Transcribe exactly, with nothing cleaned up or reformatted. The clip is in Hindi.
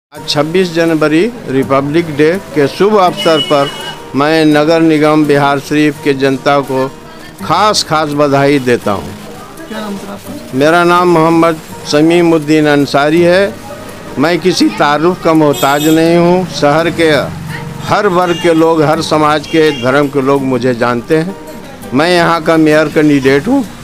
आज छब्बीस जनवरी रिपब्लिक डे के शुभ अवसर पर मैं नगर निगम बिहार शरीफ के जनता को खास खास बधाई देता हूं। क्या नाम सर आपका? मेरा नाम मोहम्मद शमीमुद्दीन अंसारी है। मैं किसी तारुफ का मोहताज नहीं हूं। शहर के हर वर्ग के लोग, हर समाज के धर्म के लोग मुझे जानते हैं। मैं यहां का मेयर कैंडिडेट हूं।